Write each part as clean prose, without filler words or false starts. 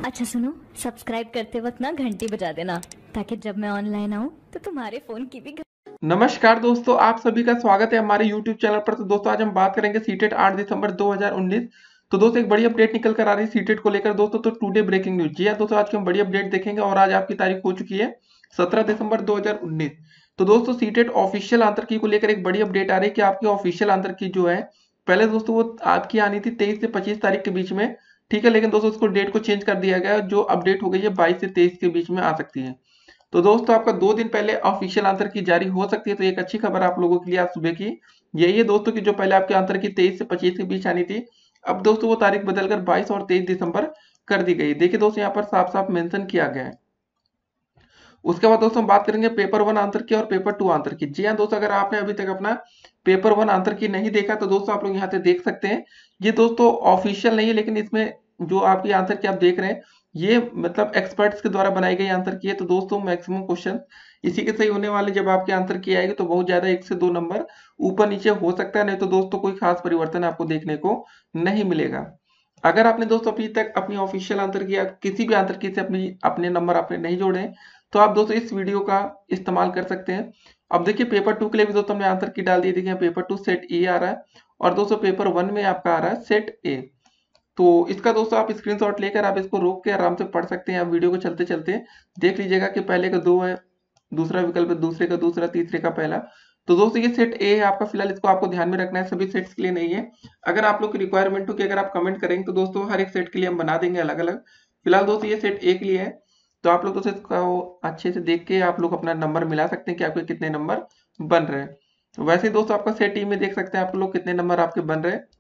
अच्छा सुनो, सब्सक्राइब करते वक्त ना घंटी बजा देना ताकि जब मैं ऑनलाइन आऊँ तो तुम्हारे फोन की भी नमस्कार दोस्तों, आप सभी का स्वागत है हमारे YouTube चैनल पर। तो दोस्तों आज हम बात करेंगे सीटेट 8 दिसंबर 2019। तो दोस्तों एक बड़ी अपडेट निकल कर आ रही है सीटेट को लेकर दोस्तों। तो टुडे ब्रेकिंग न्यूज। जी हाँ दोस्तों, आज की हम बड़ी अपडेट देखेंगे और आज आपकी तारीख हो चुकी है 17 दिसंबर 2019। तो दोस्तों सीटेट ऑफिशियल आंसर की को लेकर एक बड़ी अपडेट आ रही है कि आपकी ऑफिशियल आंसर की जो है, पहले दोस्तों वो आपकी आनी थी 23 से 25 तारीख के बीच में, ठीक है। लेकिन दोस्तों उसको डेट को चेंज कर दिया गया है, जो अपडेट हो गई है 22 से 23 के बीच में आ सकती है। तो दोस्तों आपका 2 दिन पहले ऑफिशियल आंसर की जारी हो सकती है। तो एक अच्छी खबर आप लोगों के लिए आज सुबह की यही है दोस्तों, कि जो पहले आपके आंसर की 23 से 25 के बीच आनी थी, अब दोस्तों वो तारीख बदलकर 22 और 23 दिसंबर कर दी गई। देखिए दोस्तों यहाँ पर साफ साफ मेंशन किया गया है। उसके बाद दोस्तों हम बात करेंगे पेपर 1 आंसर की और पेपर 2 आंसर की। जी हाँ दोस्तों, अगर आपने अभी तक अपना पेपर 1 आंसर की नहीं देखा तो दोस्तों आप लोग यहाँ से देख सकते हैं। ये दोस्तों ऑफिशियल नहीं है, लेकिन इसमें जो आपकी आंसर की आप देख रहे हैं, ये मतलब एक्सपर्ट्स के द्वारा बनाई गई आंसर की है। तो दोस्तों मैक्सिमम क्वेश्चन इसी के सही होने वाले। जब आपके आंसर की आएगी तो बहुत ज्यादा 1 से 2 नंबर ऊपर नीचे हो सकता है, नहीं तो दोस्तों कोई खास परिवर्तन आपको देखने को नहीं मिलेगा। अगर आपने दोस्तों अभी तक अपनी ऑफिशियल आंसर की या किसी भी आंसर की से अपने नंबर आपने नहीं जोड़े, तो आप दोस्तों इस वीडियो का इस्तेमाल कर सकते हैं। अब देखिए पेपर 2 के लिए भी दोस्तों हमने आंसर की डाल दी। देखिए पेपर 2 सेट ए आ रहा है और दोस्तों पेपर 1 में आपका आ रहा है सेट ए। तो इसका दोस्तों आप स्क्रीनशॉट लेकर आप इसको रोक के आराम से पढ़ सकते हैं। आप वीडियो को चलते चलते देख लीजिएगा कि पहले का 2 है, दूसरा विकल्प है, दूसरे का दूसरा, तीसरे का पहला। तो दोस्तों ये सेट ए है आपका, फिलहाल इसको आपको ध्यान में रखना है, सभी सेट्स के लिए नहीं है। अगर आप लोग की रिक्वायरमेंट हो कि अगर आप कमेंट करेंगे तो दोस्तों हर एक सेट के लिए हम बना देंगे अलग अलग। फिलहाल दोस्तों ये सेट ए के लिए है। तो आप लोग दोस्तों इसको अच्छे से देख के आप लोग अपना नंबर मिला सकते हैं कि आपके कितने नंबर बन रहे हैं। वैसे ही दोस्तों आपका सेट ई में देख सकते हैं आप लोग कितने नंबर आपके बन रहे हैं,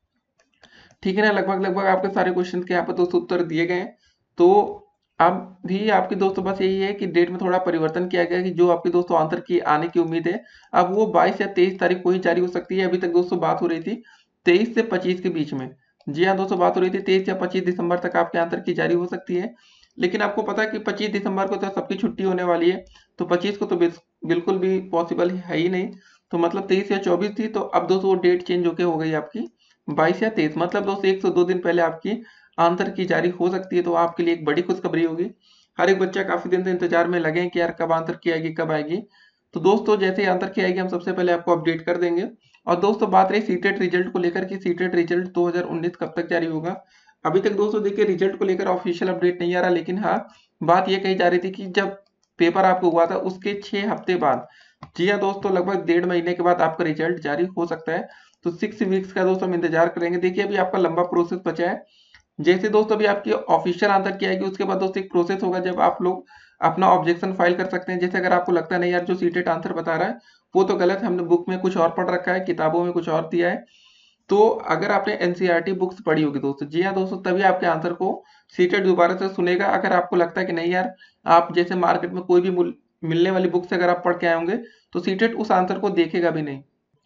ठीक है ना। लगभग लगभग आपके सारे क्वेश्चन के यहाँ पर दोस्तों उत्तर दिए गए हैं। तो अब भी आपकी दोस्तों बस यही है कि डेट में थोड़ा परिवर्तन किया गया है, कि जो आपके दोस्तों आंसर की आने की उम्मीद है, अब वो 22 या 23 तारीख को ही जारी हो सकती है। अभी तक दोस्तों बात हो रही थी 23 से 25 के बीच में। जी हाँ दोस्तों, बात हो रही थी 23 या 25 दिसंबर तक आपके आंसर की जारी हो सकती है। लेकिन आपको पता है कि 25 दिसंबर को तो सबकी छुट्टी होने वाली है, तो 25 को तो बिल्कुल भी पॉसिबल है ही नहीं। तो मतलब 23 या 24 थी, तो अब दोस्तों वो डेट चेंज होके हो गई आपकी 22 या 23। मतलब दोस्तों 1 से 2 दिन पहले आपकी आंसर की जारी हो सकती है। तो आपके लिए एक बड़ी खुशखबरी होगी। हर एक बच्चा काफी दिन से इंतजार में लगे हैं कि यार कब आंसर की आएगी, कब आएगी। तो दोस्तों जैसे ही आंसर की आएगी हम सबसे पहले आपको अपडेट कर देंगे। और दोस्तों बात रही सीटेट रिजल्ट को लेकर कि सीटेट रिजल्ट 2019 कब तक जारी होगा। अभी तक दोस्तों देखिए रिजल्ट को लेकर ऑफिशियल अपडेट नहीं आ रहा, लेकिन हाँ बात ये कही जा रही थी कि जब पेपर आपको हुआ था उसके 6 हफ्ते बाद, जी हाँ दोस्तों लगभग 1.5 महीने के बाद आपका रिजल्ट जारी हो सकता है। तो 6 वीक्स का दोस्तों हम इंतजार करेंगे। देखिए अभी आपका लंबा प्रोसेस बचा है। जैसे दोस्तों अभी आपकी ऑफिशियल आंसर की आएगी उसके बाद दोस्तों एक प्रोसेस होगा जब आप लोग अपना ऑब्जेक्शन फाइल कर सकते हैं। जैसे अगर आपको लगता है नहीं यार जो सीटेट आंसर बता रहा है वो तो गलत है, हमने बुक में कुछ और पढ़ रखा है, किताबों में कुछ और दिया है। तो अगर आपने एनसीईआरटी बुक्स पढ़ी होगी दोस्तों, जी हाँ दोस्तों, तभी आपके आंसर को सीटेट दोबारा से सुनेगा। अगर आपको लगता है कि नहीं यार, आप जैसे मार्केट में कोई भी मिलने वाली बुक से अगर आप पढ़ के आए होंगे, तो सीटेट उस आंसर को देखेगा भी नहीं।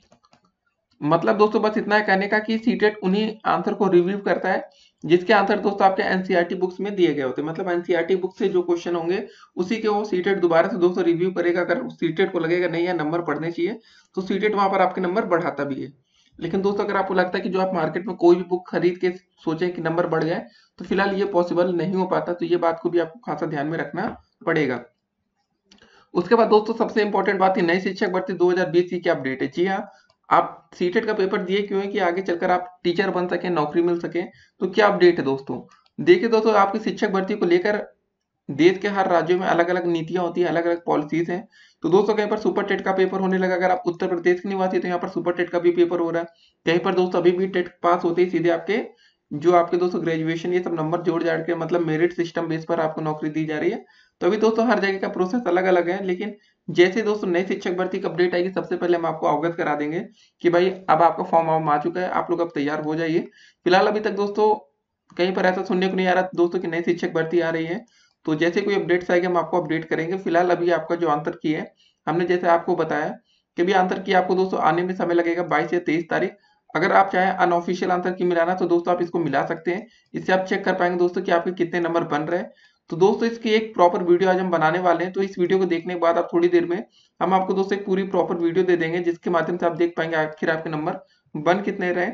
मतलब दोस्तों बस इतना है कहने का कि सीटेट उन्हीं आंसर को रिव्यू करता है जिसके आंसर दोस्तों आपके एनसीईआरटी बुक्स में दिए गए होते हैं। मतलब एनसीईआरटी बुक से जो क्वेश्चन होंगे उसी के वो सीटेट दोबारा से दोस्तों रिव्यू करेगा। अगर सीटेट को लगेगा नहीं यार नंबर बढ़ने चाहिए, तो सीटेट वहां पर आपके नंबर बढ़ाता भी है। लेकिन दोस्तों अगर आपको लगता है कि जो आप मार्केट में कोई भी बुक खरीद के सोचें कि नंबर बढ़ जाए, तो फिलहाल ये पॉसिबल नहीं हो पाता। तो ये बात को भी आपको खासा ध्यान में रखना पड़ेगा। उसके बाद दोस्तों सबसे इंपॉर्टेंट बात है नई शिक्षक भर्ती 2020 की क्या अपडेट है। जी हाँ, आप सीटेट का पेपर दिए क्यों है कि आगे चलकर आप टीचर बन सके, नौकरी मिल सके। तो क्या अपडेट है दोस्तों, देखिए दोस्तों आपकी शिक्षक भर्ती को लेकर देश के हर राज्यों में अलग अलग नीतियां होती है, अलग अलग पॉलिसीज हैं। तो दोस्तों कहीं पर सुपर टेट का पेपर होने लगा, अगर आप उत्तर प्रदेश के निवासी तो यहाँ पर सुपर टेट का भी पेपर हो रहा है। कहीं पर दोस्तों अभी भी टेट पास होते ही सीधे आपके जो आपके दोस्तों ग्रेजुएशन ये सब नंबर जोड़ जाड़ के मतलब मेरिट सिस्टम बेस पर आपको नौकरी दी जा रही है। तो अभी दोस्तों हर जगह का प्रोसेस अलग अलग है, लेकिन जैसे दोस्तों नई शिक्षक भर्ती की अपडेट आएगी सबसे पहले हम आपको अवगत करा देंगे कि भाई अब आपका फॉर्म आ चुका है, आप लोग अब तैयार हो जाइए। फिलहाल अभी तक दोस्तों कहीं पर ऐसा सुनने को नहीं आ रहा दोस्तों की नई शिक्षक भर्ती आ रही है। तो जैसे कोई अपडेट्स आएगी हम आपको अपडेट करेंगे। फिलहाल अभी आपका जो आंसर की है, हमने जैसे आपको बताया कि भी आंसर की आपको दोस्तों आने में समय लगेगा 22 या 23 तारीख। अगर आप चाहें अनऑफिशियल आंसर की मिलाना तो दोस्तों आप इसको मिला सकते हैं। इससे आप चेक कर पाएंगे दोस्तों कि आपके कितने नंबर बन रहे हैं। तो दोस्तों इसकी एक प्रॉपर वीडियो आज हम बनाने वाले हैं। तो इस वीडियो को देखने के बाद आप थोड़ी देर में हम आपको दोस्तों एक पूरी प्रॉपर वीडियो दे देंगे जिसके माध्यम से आप देख पाएंगे आखिर आपके नंबर बन कितने रहे।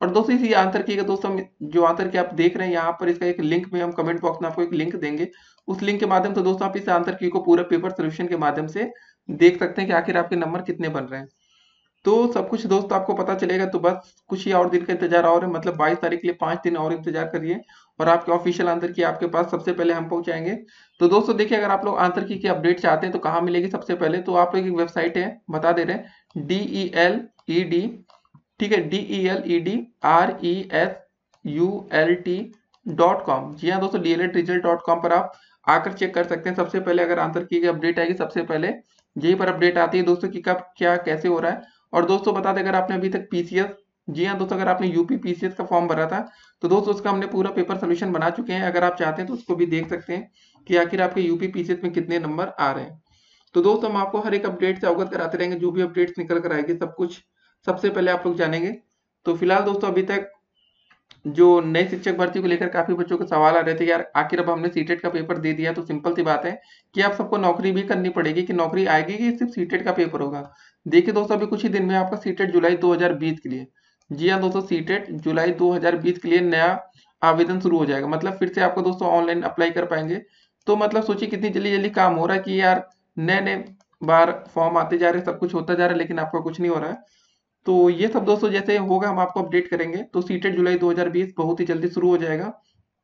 और दोस्तों इसी आंसर की का दोस्तों जो आंसर की आप देख रहे हैं यहाँ पर, इसका एक लिंक में हम कमेंट बॉक्स में आपको एक लिंक देंगे। उस लिंक के माध्यम से दोस्तों आप इस आंसर की को पूरा पेपर सोल्यूशन के माध्यम से देख सकते हैं कि आखिर आपके नंबर कितने बन रहे हैं। तो सब कुछ दोस्तों आपको पता चलेगा। तो बस कुछ ही और दिन का इंतजार और है, मतलब 22 तारीख के लिए 5 दिन और इंतजार करिए और आपके ऑफिशियल आंसर की आपके पास सबसे पहले हम पहुंचाएंगे। तो दोस्तों देखिए, अगर आप लोग आंसर की अपडेट चाहते हैं तो कहाँ मिलेगी सबसे पहले, तो आप लोग एक वेबसाइट है बता दे रहे हैं, DELED, ठीक है, DELEDRESULT.com। जी हाँ दोस्तों, DLEDresult.com पर आप आकर चेक कर सकते हैं। सबसे पहले अगर आंसर की अपडेट आएगी सबसे पहले यही पर अपडेट आती है दोस्तों कि कब क्या कैसे हो रहा है। और दोस्तों बता दें, अगर आपने अभी तक पीसीएस, जी हाँ दोस्तों, अगर आपने यूपी पीसीएस का फॉर्म भरा था तो दोस्तों उसका हमने पूरा पेपर सोल्यूशन बना चुके हैं। अगर आप चाहते हैं तो उसको भी देख सकते हैं कि आखिर आपके यूपी पीसीएस में कितने नंबर आ रहे हैं। तो दोस्तों हम आपको हर एक अपडेट से अवगत कराते रहेंगे, जो भी अपडेट्स निकल कर आएगी सब कुछ सबसे पहले आप लोग जानेंगे। तो फिलहाल दोस्तों अभी तक जो नई शिक्षक भर्ती को लेकर काफी बच्चों के सवाल आ रहे थे, यार आखिर अब हमने सीटेट का पेपर दे दिया तो सिंपल सी बात है कि आप सबको नौकरी भी करनी पड़ेगी, कि नौकरी आएगी कि सिर्फ सीटेट का पेपर होगा। देखिए दोस्तों, अभी कुछ ही दिन में आपका सीटेट जुलाई 2020 के लिए, जी हाँ दोस्तों, सीटेट जुलाई 2020 के लिए नया आवेदन शुरू हो जाएगा। मतलब फिर से आपको दोस्तों ऑनलाइन अप्लाई कर पाएंगे। तो मतलब सोचिए कितनी जल्दी जल्दी काम हो रहा है कि यार नए नए बार फॉर्म आते जा रहे हैं, सब कुछ होता जा रहा है, लेकिन आपका कुछ नहीं हो रहा है। तो ये सब दोस्तों जैसे होगा हम आपको अपडेट करेंगे। तो सीटेट जुलाई 2020 बहुत ही जल्दी शुरू हो जाएगा।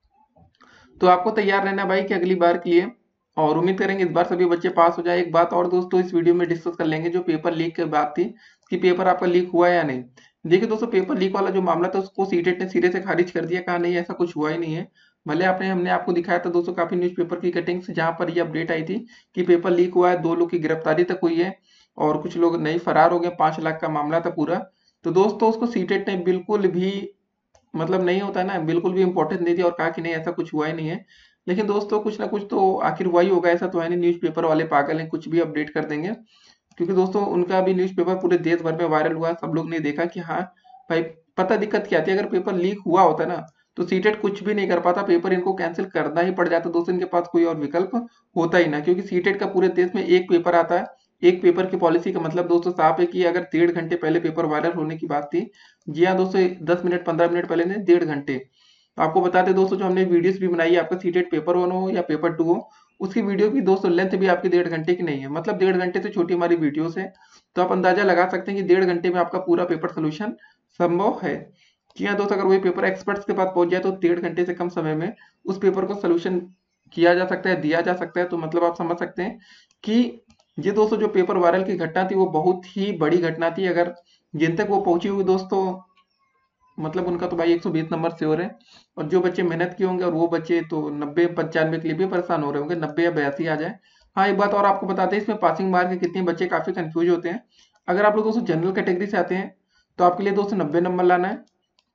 तो आपको तैयार रहना भाई कि अगली बार के लिए, और उम्मीद करेंगे इस बार सभी बच्चे पास हो जाए। एक बात और दोस्तों इस वीडियो में डिस्कस कर लेंगे, जो पेपर लीक की बात थी कि पेपर आपका लीक हुआ है या नहीं। देखिए दोस्तों, पेपर लीक वाला जो मामला था उसको सीटेट ने सिरे से खारिज कर दिया, कहा नहीं ऐसा कुछ हुआ ही नहीं है। भले आपने हमने आपको दिखाया था दोस्तों काफी न्यूज़पेपर की कटिंग्स जहां पर ये अपडेट आई थी कि पेपर लीक हुआ है, 2 लोग की गिरफ्तारी तक हुई है और कुछ लोग नहीं फरार हो गए, 5 लाख का मामला था पूरा। तो दोस्तों उसको सीटेट ने बिल्कुल भी, मतलब नहीं होता है ना, बिल्कुल भी इंपॉर्टेंस नहीं दिया और कहा कि नहीं ऐसा कुछ हुआ ही नहीं है। लेकिन दोस्तों कुछ ना कुछ तो आखिर हुआ ही होगा, ऐसा तो है नहीं न्यूज़पेपर वाले पागल हैं, कुछ भी अपडेट कर देंगे। क्योंकि दोस्तों उनका भी न्यूज़पेपर पूरे देश भर में वायरल हुआ, सब लोग ने देखा कि हाँ भाई, पता दिक्कत क्या थी, अगर पेपर लीक हुआ होता ना तो सीटेट कुछ भी नहीं कर पाता, पेपर इनको कैंसिल करना ही पड़ जाता दोस्तों, इनके पास कोई और विकल्प होता ही ना। क्योंकि सीटेट का पूरे देश में एक पेपर आता है, एक पेपर की पॉलिसी का मतलब दोस्तों साफ है कि अगर 1.5 घंटे पहले पेपर वायरल होने की बात थी, जी हाँ दोस्तों 10 मिनट 15 मिनट पहले नहीं, 1.5 घंटे। तो आपको बताते दोस्तों, जो हमने वीडियोस भी बनाई है, आपका सीटेट पेपर 1 हो या पेपर 2 हो, उसकी वीडियो की दोस्तों लेंथ भी आपकी 1.5 घंटे की नहीं है, मतलब 1.5 घंटे से छोटी हमारी वीडियोस है। तो आप अंदाजा लगा सकते हैं कि 1.5 घंटे में आपका पूरा पेपर सोल्यूशन संभव है। जी हाँ दोस्तों, अगर वही पेपर एक्सपर्ट्स के पास पहुंच जाए तो 1.5 घंटे से कम समय में उस पेपर को सोल्यूशन किया जा सकता है, दिया जा सकता है। तो मतलब आप समझ सकते हैं कि ये दोस्तों जो पेपर वायरल की घटना थी वो बहुत ही बड़ी घटना थी। अगर जिन तक वो पहुंची होगी दोस्तों, मतलब उनका तो भाई 120 नंबर श्योर है। और जो बच्चे मेहनत किए होंगे और वो बच्चे तो 90 95 के लिए भी परेशान हो रहे होंगे, 90 या 82 आ जाए। हाँ एक बात और आपको बताते हैं, इसमें पासिंग मार्क कितने बच्चे काफी कंफ्यूज होते हैं। अगर आप लोग दोस्तों जनरल कैटेगरी से आते हैं तो आपके लिए दोस्तों 90 नंबर लाना है।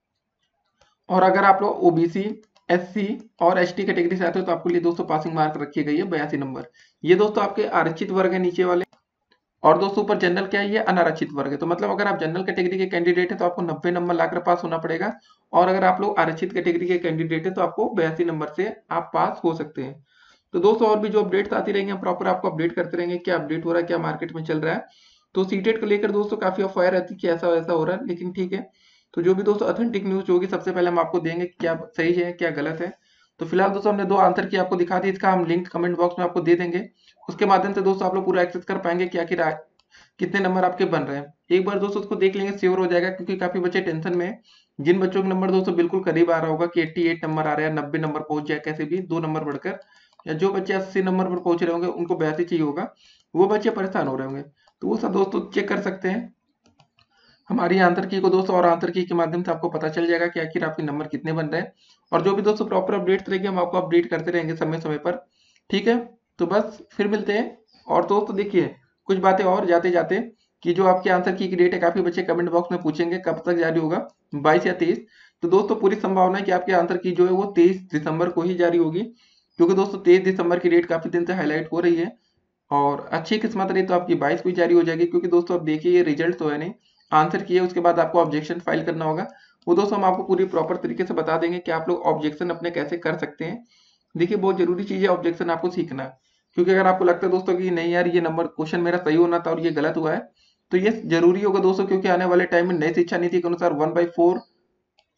और अगर आप लोग ओबीसी, एससी और एसटी कैटेगरी से आते हो तो आपके लिए दोस्तों पासिंग मार्क रखी गई है 82 नंबर। ये दोस्तों आपके आरक्षित वर्ग है नीचे वाले। और दोस्तों ऊपर जनरल क्या है, ये अनारक्षित वर्ग है। तो मतलब अगर आप जनरल कैटेगरी के कैंडिडेट है तो आपको 90 नंबर लाकर पास होना पड़ेगा। और अगर आप लोग आरक्षित कैटेगरी के कैंडिडेट है तो आपको 82 नंबर से आप पास हो सकते हैं। तो दोस्तों और भी जो अपडेट्स आती रहेंगे हम प्रॉपर आपको अपडेट करते रहेंगे, क्या अपडेट हो रहा है, क्या मार्केट में चल रहा है। तो सीटेट को लेकर दोस्तों काफी अफवाह रहती है कि ऐसा वैसा हो रहा है, लेकिन ठीक है। तो जो भी दोस्तों ऑथेंटिक न्यूज होगी सबसे पहले हम आपको देंगे, क्या सही है क्या गलत है। तो फिलहाल दोस्तों हमने 2 आंसर की आपको दिखा दी, इसका हम लिंक कमेंट बॉक्स में आपको दे देंगे। उसके माध्यम से दोस्तों आप लोग पूरा एक्सेस कर पाएंगे कि आखिर कितने नंबर आपके बन रहे हैं। एक बार दोस्तों उसको देख लेंगे श्योर हो जाएगा, क्योंकि काफी बच्चे टेंशन में हैं। जिन बच्चों के नंबर दोस्तों बिल्कुल करीब आ रहा होगा कि 88 नंबर आ रहा है, 90 नंबर पहुंच जाए कैसे भी 2 नंबर बढ़कर, या जो बच्चे 80 नंबर पर पहुंच रहे होंगे उनको 82 चाहिए होगा, वो बच्चे परेशान हो रहे होंगे। तो वो सब दोस्तों चेक कर सकते हैं हमारी आंसर की को दोस्तों, और आंसर की के माध्यम से आपको पता चल जाएगा कि आखिर आपके नंबर कितने बन रहे हैं। और जो भी दोस्तों प्रॉपर अपडेट्स रहेंगे हम आपको अपडेट करते रहेंगे समय समय पर, ठीक है। तो बस फिर मिलते हैं। और दोस्तों देखिए कुछ बातें और जाते जाते, कि जो आपके आंसर की डेट है, काफी बच्चे कमेंट बॉक्स में पूछेंगे कब तक जारी होगा, 22 या 23। तो दोस्तों पूरी संभावना है कि आपके आंसर की जो है वो 23 दिसंबर को ही जारी होगी, क्योंकि दोस्तों 23 दिसंबर की डेट काफी दिन से हाईलाइट हो रही है। और अच्छी किस्मत रही तो आपकी 22 को ही जारी हो जाएगी, क्योंकि दोस्तों अब देखिए ये रिजल्ट तो है नहीं, आंसर किए उसके बाद आपको ऑब्जेक्शन फाइल करना होगा। वो दोस्तों हम आपको पूरी प्रॉपर तरीके से बता देंगे कि आप लोग ऑब्जेक्शन अपने कैसे कर सकते हैं। देखिए बहुत जरूरी चीज है ऑब्जेक्शन आपको सीखना, क्योंकि अगर आपको लगता है दोस्तों कि नहीं यार ये नंबर क्वेश्चन मेरा सही होना था और ये गलत हुआ है, तो ये जरूरी होगा दोस्तों, क्योंकि आने वाले टाइम में नई शिक्षा नीति के अनुसार 1/4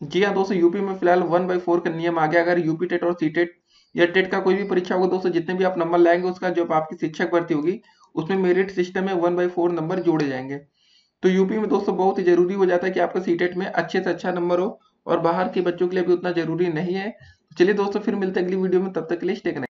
जी हाँ दोस्तों, यूपी में फिलहाल 1/4 का नियम आ गया। अगर यूपी टेट और सीटेट या टेट का कोई भी परीक्षा होगा दोस्तों, जितने भी आप नंबर लाएंगे उसका जो आपकी शिक्षक भर्ती होगी उसमें मेरिट सिस्टम में 1/4 नंबर जोड़े जाएंगे। तो यूपी में दोस्तों बहुत ही जरूरी हो जाता है कि आपका सीटेट में अच्छे से अच्छा नंबर हो, और बाहर के बच्चों के लिए भी उतना जरूरी नहीं है। चलिए दोस्तों, फिर मिलते हैं अगली वीडियो में, तब तक के लिए स्टे कनेक्टेड।